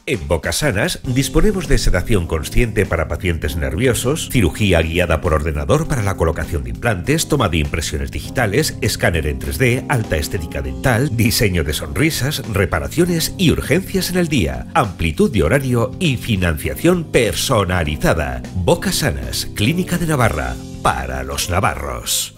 En Bocasanas disponemos de sedación consciente para pacientes nerviosos, cirugía guiada por ordenador para la colocación de implantes, toma de impresiones digitales, escáner en 3D, alta estética dental, diseño de sonrisas, reparaciones y urgencias en el día, amplitud de horario y financiación personalizada. Bocasanas, Clínica de Navarra, para los navarros.